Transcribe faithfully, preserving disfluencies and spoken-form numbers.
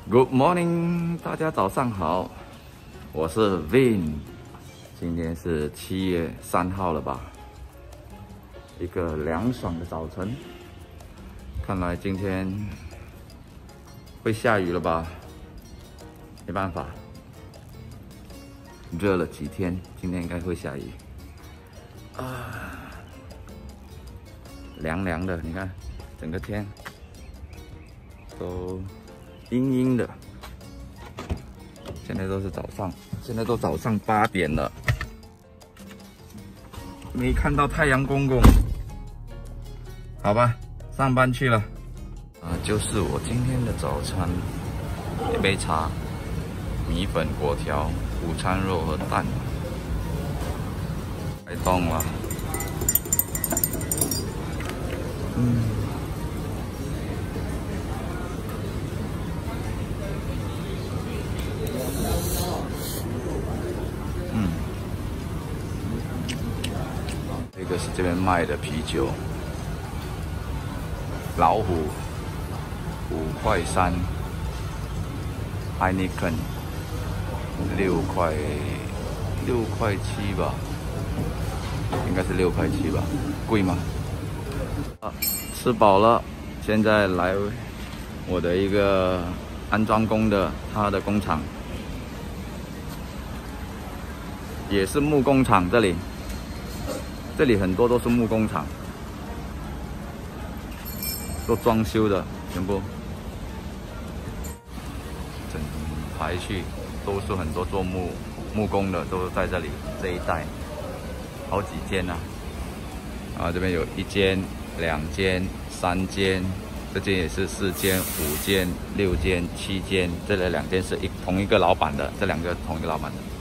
Good morning， 大家早上好，我是 Vin， 今天是七月三号了吧？一个凉爽的早晨，看来今天会下雨了吧？没办法，热了几天，今天应该会下雨啊，凉凉的，你看，整个天都阴阴的。现在都是早上，现在都早上八点了，没看到太阳公公。好吧，上班去了。啊，就是我今天的早餐，一杯茶，米粉、果条、午餐肉和蛋。开动了。嗯。嗯。这个是这边卖的啤酒。老虎五块三 ，Heineken 六块六块七吧，应该是六块七吧，贵吗？啊，吃饱了，现在来我的一个安装工的他的工厂，也是木工厂，这里这里很多都是木工厂。做装修的全部，整排去都是很多做木木工的，都在这里这一带，好几间呐、啊。啊，这边有一间、两间、三间，这间也是四间、五间、六间、七间，这里两间是一同一个老板的，这两个同一个老板的。